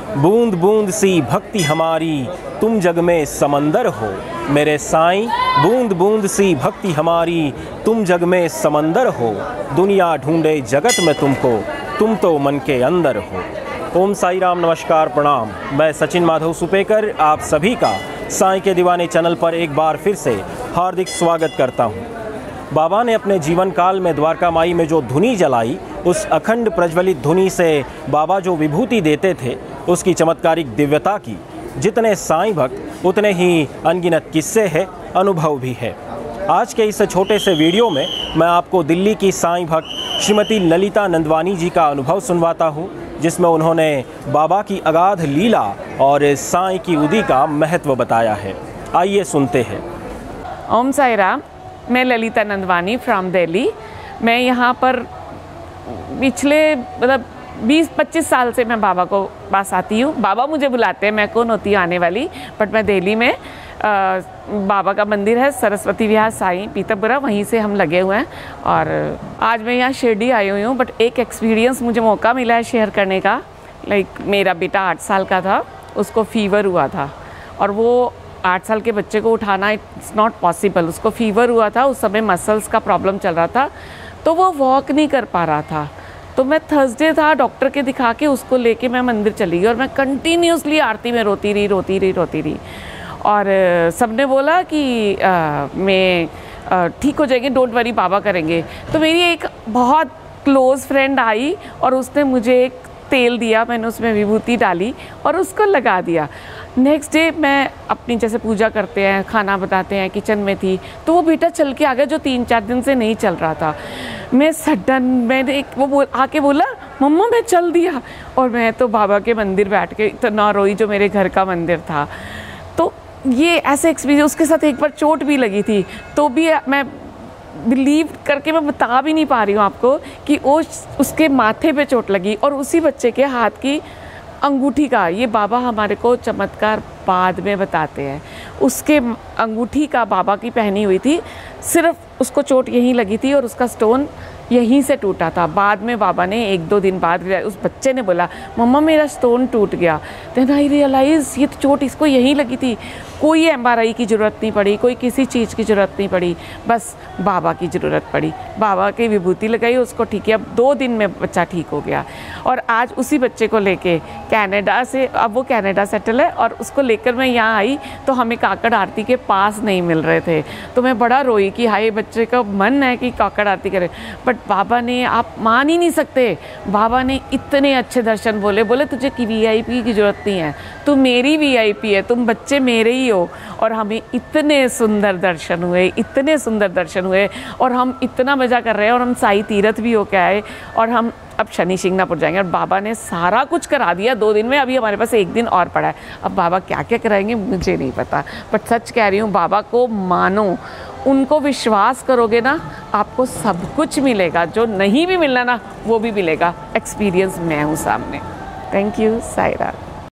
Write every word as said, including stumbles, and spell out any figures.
बूंद बूंद सी भक्ति हमारी, तुम जग में समंदर हो। मेरे साईं, बूंद बूंद सी भक्ति हमारी, तुम जग में समंदर हो। दुनिया ढूंढे जगत में तुमको, तुम तो मन के अंदर हो। ओम साई राम, नमस्कार, प्रणाम। मैं सचिन माधव सुपेकर आप सभी का साईं के दीवाने चैनल पर एक बार फिर से हार्दिक स्वागत करता हूँ। बाबा ने अपने जीवन काल में द्वारका माई में जो धुनी जलाई, उस अखंड प्रज्वलित धुनी से बाबा जो विभूति देते थे, उसकी चमत्कारिक दिव्यता की जितने साईं भक्त उतने ही अनगिनत किस्से हैं, अनुभव भी है। आज के इस छोटे से वीडियो में मैं आपको दिल्ली की साईं भक्त श्रीमती ललिता नंदवानी जी का अनुभव सुनवाता हूँ, जिसमें उन्होंने बाबा की अगाध लीला और साईं की उदी का महत्व बताया है। आइए सुनते हैं। ओम साई राम, मैं ललिता नंदवानी फ्रॉम दिल्ली। मैं यहाँ पर पिछले मतलब बीस पच्चीस साल से मैं बाबा को पास आती हूँ। बाबा मुझे बुलाते हैं, मैं कौन होती हूँ आने वाली, बट मैं दिल्ली में आ, बाबा का मंदिर है सरस्वती विहार साईं पीतमपुरा, वहीं से हम लगे हुए हैं। और आज मैं यहाँ शिरडी आई हुई हूँ, बट एक एक्सपीरियंस मुझे मौका मिला है शेयर करने का। लाइक मेरा बेटा आठ साल का था, उसको फीवर हुआ था और वो आठ साल के बच्चे को उठाना इट्स नॉट पॉसिबल। उसको फीवर हुआ था, उस समय मसल्स का प्रॉब्लम चल रहा था, तो वो वॉक नहीं कर पा रहा था। तो मैं थर्सडे था, डॉक्टर के दिखा के उसको लेके मैं मंदिर चली गई और मैं कंटिन्यूसली आरती में रोती रही रोती रही रोती रही और सबने बोला कि आ, मैं ठीक हो जाएगी, डोंट वरी, बाबा करेंगे। तो मेरी एक बहुत क्लोज़ फ्रेंड आई और उसने मुझे एक तेल दिया, मैंने उसमें विभूति डाली और उसको लगा दिया। नेक्स्ट डे मैं अपनी जैसे पूजा करते हैं, खाना बनाते हैं, किचन में थी, तो वो बेटा चल के आ गया जो तीन चार दिन से नहीं चल रहा था। मैं सडन मैंने एक वो बोल आके बोला, मम्मा मैं चल दिया। और मैं तो बाबा के मंदिर बैठ के इतना रोई, जो मेरे घर का मंदिर था। तो ये ऐसे एक्सपीरियंस, उसके साथ एक बार चोट भी लगी थी, तो भी मैं बिलीव करके मैं बता भी नहीं पा रही हूँ आपको कि वो उसके माथे पे चोट लगी और उसी बच्चे के हाथ की अंगूठी का, ये बाबा हमारे को चमत्कार बाद में बताते हैं, उसके अंगूठी का बाबा की पहनी हुई थी, सिर्फ उसको चोट यहीं लगी थी और उसका स्टोन यहीं से टूटा था। बाद में बाबा ने एक दो दिन बाद उस बच्चे ने बोला, मम्मा मेरा स्टोन टूट गया। देन आई रियलाइज ये तो चोट इसको यहीं लगी थी। कोई एम आर आई की ज़रूरत नहीं पड़ी, कोई किसी चीज़ की ज़रूरत नहीं पड़ी, बस बाबा की ज़रूरत पड़ी। बाबा की विभूति लगाई, उसको ठीक किया, दो दिन में बच्चा ठीक हो गया। और आज उसी बच्चे को लेके कनाडा से, अब वो कनाडा सेटल है, और उसको लेकर मैं यहाँ आई तो हमें काकड़ आरती के पास नहीं मिल रहे थे। तो मैं बड़ा रोई कि हाय, बच्चे का मन है कि काकड़ आरती करे, बट बाबा ने, आप मान ही नहीं सकते, बाबा ने इतने अच्छे दर्शन बोले बोले तुझे की वी आई पी की ज़रूरत नहीं है, तू मेरी वी आई पी है, तुम बच्चे मेरे ही हो। और हमें इतने सुंदर दर्शन हुए, इतने सुंदर दर्शन हुए और हम इतना मज़ा कर रहे हैं। और हम साई तीरथ भी होके आए और हम अब शनि शिंगणापुर जाएंगे और बाबा ने सारा कुछ करा दिया दो दिन में। अभी हमारे पास एक दिन और पड़ा है, अब बाबा क्या क्या कराएंगे मुझे नहीं पता, बट सच कह रही हूँ, बाबा को मानो, उनको विश्वास करोगे ना, आपको सब कुछ मिलेगा, जो नहीं भी मिलना ना वो भी मिलेगा। एक्सपीरियंस मैं हूँ सामने। Thank you, Sai Ram.